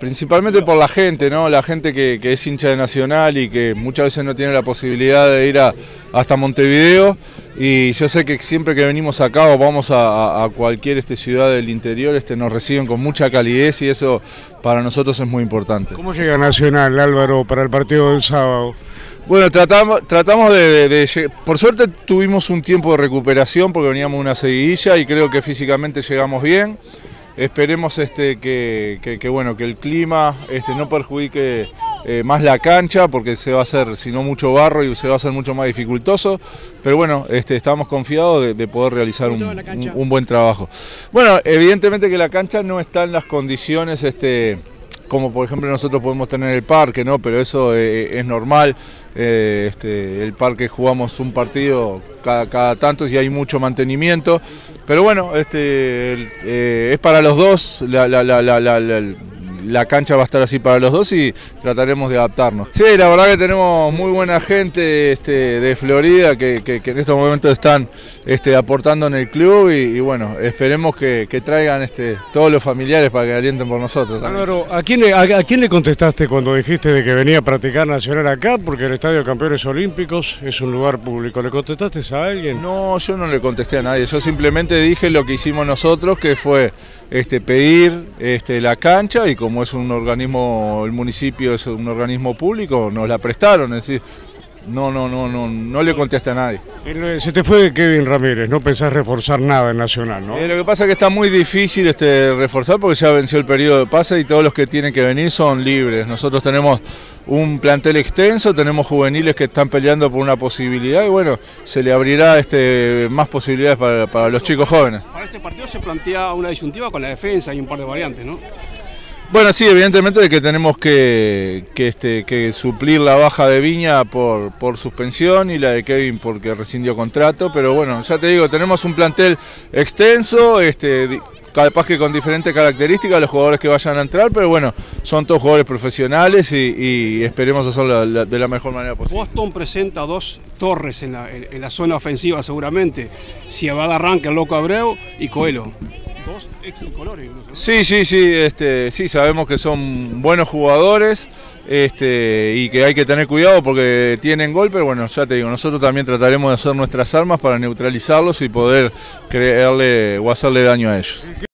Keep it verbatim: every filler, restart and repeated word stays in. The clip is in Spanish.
Principalmente por la gente, ¿no? La gente que, que es hincha de Nacional y que muchas veces no tiene la posibilidad de ir a, hasta Montevideo. Y yo sé que siempre que venimos acá o vamos a, a cualquier este, ciudad del interior, este, nos reciben con mucha calidez y eso para nosotros es muy importante. ¿Cómo llega Nacional, Álvaro, para el partido del sábado? Bueno, tratamos, tratamos de, de, de... Por suerte tuvimos un tiempo de recuperación porque veníamos una seguidilla y creo que físicamente llegamos bien. Esperemos este, que, que, que, bueno, que el clima este, no perjudique eh, más la cancha porque se va a hacer, si no, mucho barro y se va a hacer mucho más dificultoso. Pero bueno, este, estamos confiados de, de poder realizar un, un, un buen trabajo. Bueno, evidentemente que la cancha no está en las condiciones... Este, como por ejemplo nosotros podemos tener el parque, ¿no? Pero eso eh, es normal, eh, este, el parque jugamos un partido cada, cada tanto y hay mucho mantenimiento, pero bueno, este, eh, es para los dos, la, la, la, la, la, la, la cancha va a estar así para los dos y trataremos de adaptarnos. Sí, la verdad que tenemos muy buena gente este, de Florida que, que, que en estos momentos están este, aportando en el club y, y bueno, esperemos que, que traigan este, todos los familiares para que alienten por nosotros. Álvaro, ¿a quién, le, a, ¿a quién le contestaste cuando dijiste de que venía a practicar Nacional acá? Porque el Estadio de Campeones Olímpicos es un lugar público. ¿Le contestaste a alguien? No, yo no le contesté a nadie, yo simplemente dije lo que hicimos nosotros, que fue este, pedir este, la cancha y como es un organismo, el municipio es un organismo público, nos la prestaron, es decir, no, no, no, no, no le contesté a nadie. Se te fue Kevin Ramírez, no pensás reforzar nada en Nacional, ¿no? Eh, lo que pasa es que está muy difícil este, reforzar porque ya venció el periodo de pase y todos los que tienen que venir son libres. Nosotros tenemos un plantel extenso, tenemos juveniles que están peleando por una posibilidad y bueno, se le abrirá este, más posibilidades para, para los chicos jóvenes. Para este partido se plantea una disyuntiva con la defensa y un par de variantes, ¿no? Bueno, sí, evidentemente de que tenemos que, que, este, que suplir la baja de Viña por, por suspensión y la de Kevin porque rescindió contrato, pero bueno, ya te digo, tenemos un plantel extenso, este, capaz que con diferentes características los jugadores que vayan a entrar, pero bueno, son todos jugadores profesionales y, y esperemos hacerlo la, de la mejor manera posible. Boston presenta dos torres en la, en, en la zona ofensiva seguramente, si va de arranque el Loco Abreu y Coelho. Dos ex tricolores incluso, ¿no? Sí, sí, sí, este, sí, sabemos que son buenos jugadores este, y que hay que tener cuidado porque tienen gol, pero bueno, ya te digo, nosotros también trataremos de hacer nuestras armas para neutralizarlos y poder crearle o hacerle daño a ellos.